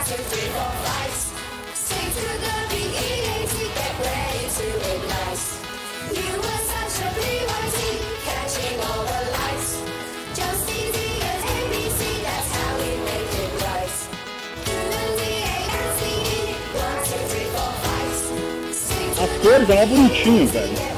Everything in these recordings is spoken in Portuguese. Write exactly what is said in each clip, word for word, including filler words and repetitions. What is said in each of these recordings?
As cores é mais bonitinho, velho.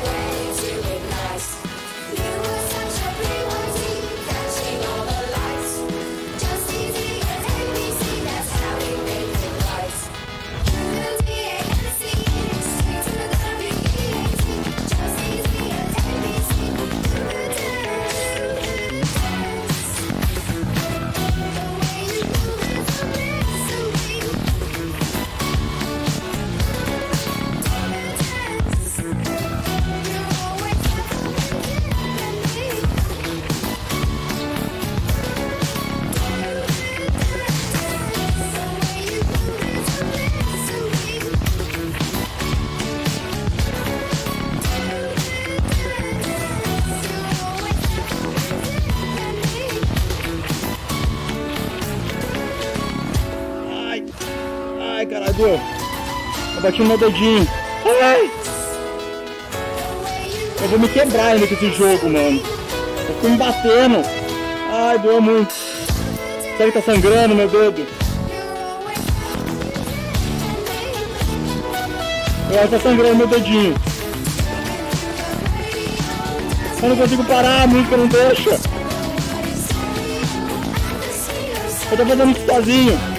Ai, caralho, doeu. Eu bati no meu dedinho. Ai! Eu vou me quebrar ainda com esse jogo, mano. Eu fico me batendo. Ai, doeu muito. Será que tá sangrando meu dedo? Eu acho que tá sangrando meu dedinho. Eu não consigo parar, a música não deixa. Eu tô fazendo isso sozinho.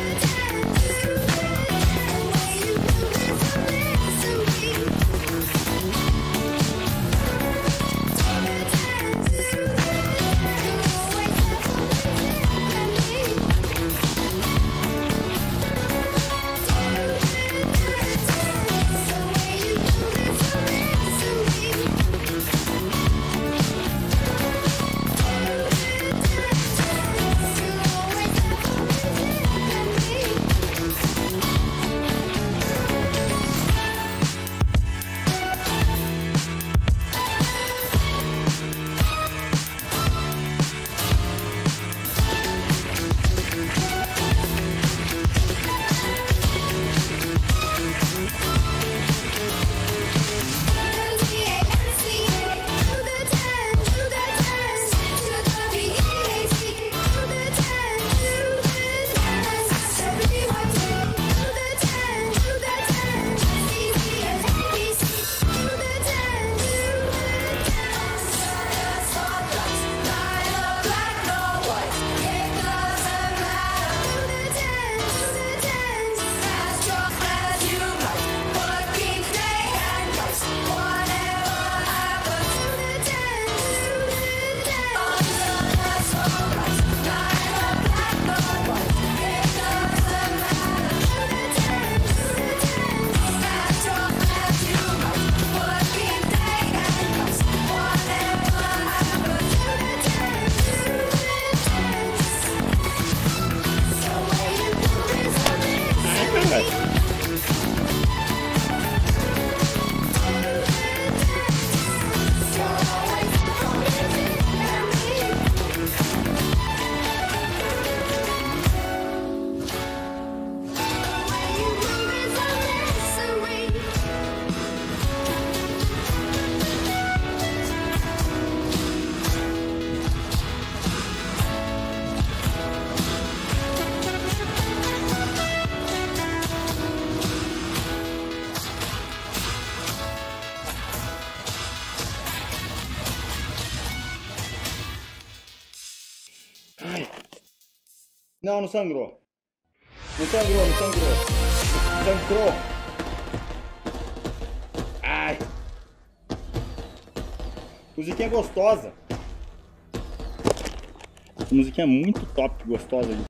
Ai. Não, não sangrou. Não sangrou, não sangrou. Sangrou. Ai. Musiquinha gostosa. Essa musiquinha é muito top, gostosa.